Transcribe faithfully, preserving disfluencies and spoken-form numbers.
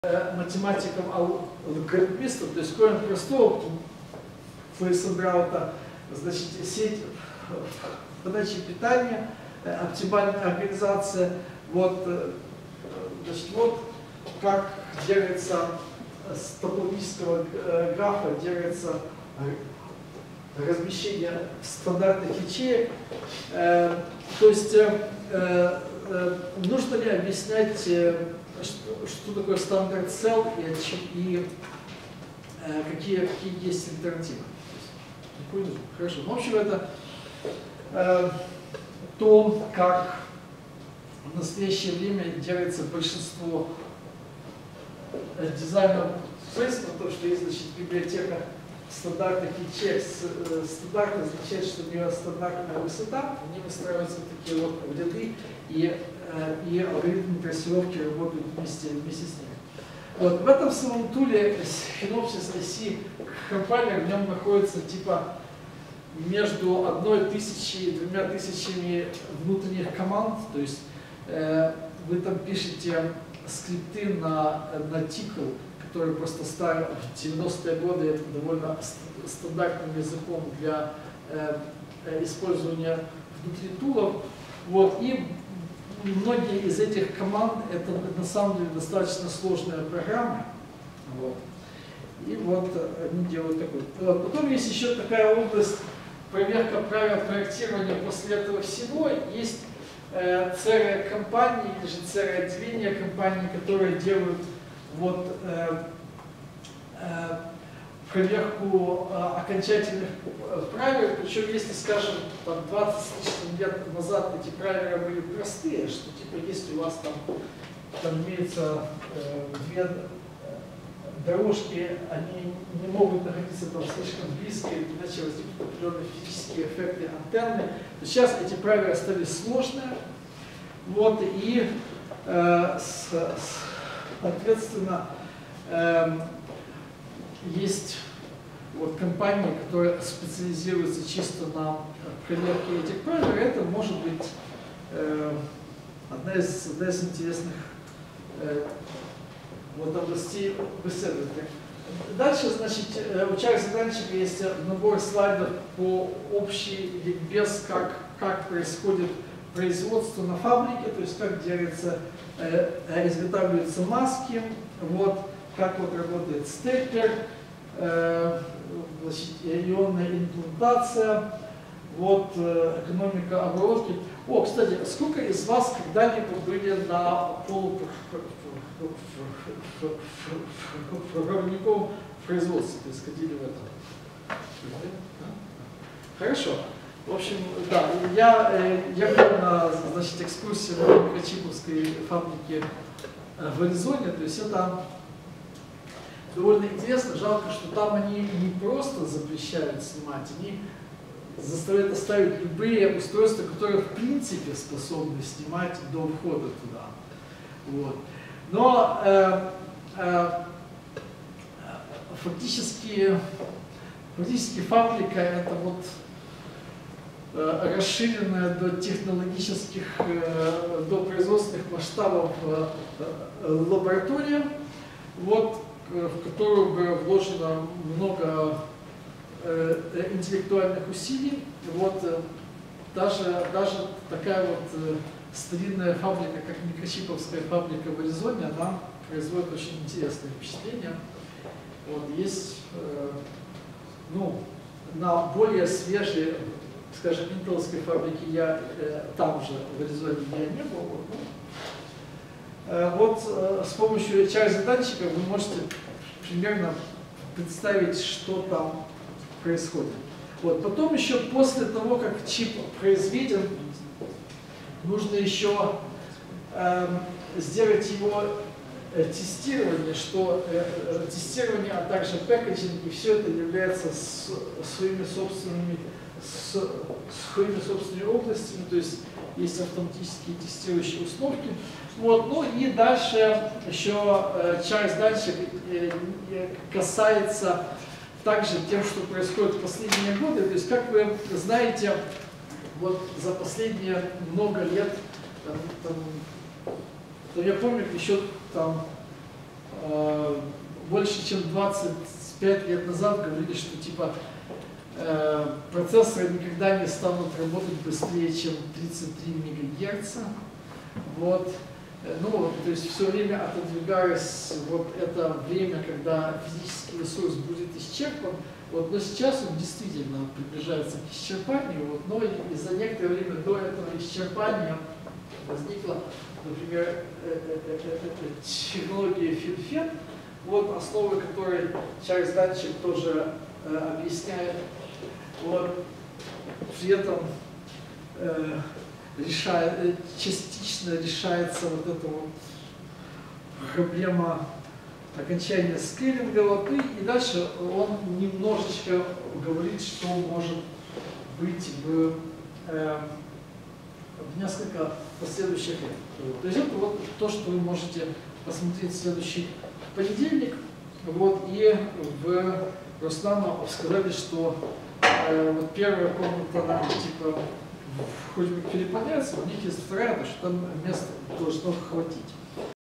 математиком-алгоритмистом, то есть корень простого Фейсенбраута, значит, сеть подачи питания, оптимальная организация, вот, значит, вот как делается с топологического графа, делается размещение стандартных ячеек. То есть нужно ли объяснять, что, что такое стандарт cell и, и какие, какие есть альтернативы? Хорошо. В общем, это э, то, как в настоящее время делается большинство дизайнов средств, то, что есть, значит, библиотека стандартных ячеек. Стандарт означает, что у нее стандартная высота, в ней выстраиваются такие вот ряды, и, и алгоритмы трассировки работают вместе, вместе с ними. Вот, в этом самом туле Synopsys ай си компайлер, в нем находится типа между одной тысячей и двумя тысячами внутренних команд, то есть э, вы там пишете скрипты на, на тикл, который просто ставил в девяностые годы довольно стандартным языком для э, использования внутри тулов. Вот, и многие из этих команд это на самом деле достаточно сложные программы. Вот. И вот они делают такой. Вот. Потом есть еще такая область проверка правил проектирования после этого всего. Есть э, си ар и-компании или же си ар и-отделения компаний, которые делают вот, э, э, проверку э, окончательных правил. Причем, если, скажем, там, двадцать с лишним лет назад эти правила были простые, что типа если у вас там, там имеется э, две дорожки, они не могут находиться там слишком близко, иначе возникнут определенные физические эффекты антенны, то сейчас эти правила стали сложные. Вот, и э, с, соответственно э, есть вот компании, которые специализируются чисто на проверке этих правил. Это может быть э, одна, из, одна из интересных э, вот областей в исследовании. Дальше, значит, у Чарльза Данчика есть набор слайдов по общей ликбез, как, как происходит производство на фабрике, то есть как делается, э, изготавливаются маски, вот, как вот работает степпер, э, значит, ионная имплантация, вот, э, экономика обработки. О, кстати, сколько из вас когда-либо были на полупроводниковом производстве, то есть ходили в это? Хорошо. В общем, да, я, я был на, значит, экскурсии на микрочиповской фабрике в Аризоне, то есть это довольно интересно. Жалко, что там они не просто запрещают снимать, они заставляют оставить любые устройства, которые в принципе способны снимать до входа туда. Вот. Но э, э, фактически, фактически фабрика это вот э, расширенная до технологических, э, до производственных масштабов э, э, лаборатория, вот, э, в которую бы вложено много э, интеллектуальных усилий. Вот, э, даже, даже такая вот э, старинная фабрика, как микрочиповская фабрика в Аризоне, она производит очень интересное впечатление. Вот, есть, э, ну, на более свежей, скажем, интеловской фабрике я э, там же, в Аризоне, я не был. Вот, ну, э, вот э, с помощью Чарльза Данчика вы можете примерно представить, что там происходит. Вот, потом еще после того, как чип произведен, нужно еще э, сделать его э, тестирование, что э, тестирование, а также пэкэджинг, и все это является с, своими собственными, с, своими собственными областями, то есть есть автоматические тестирующие установки. Вот, ну и дальше еще э, Чарльз дальше э, касается также тем, что происходит в последние годы. То есть, как вы знаете, вот за последние много лет, там, там, там, я помню, еще там э, больше чем двадцать пять лет назад говорили, что типа э, процессоры никогда не станут работать быстрее, чем тридцать три мегагерца. Вот. Ну, то есть все время отодвигалось вот это время, когда физический ресурс будет исчерпан. Вот, но сейчас он действительно приближается к исчерпанию, вот, но и за некоторое время до этого исчерпания возникла, например, технология FinFET, вот, основы которой Чарльз Данчик тоже э, объясняет. Вот, при этом э, решает, частично решается вот эта вот проблема окончания скейлинга. Вот, и, и дальше он немножечко говорит, что может быть в, э, в несколько последующих лет. То есть это вот то, что вы можете посмотреть в следующий понедельник. Вот, и в Роснано сказали, что э, вот первая комната, она типа хоть бы переполняется, у них есть вторая, потому что там места должно хватить.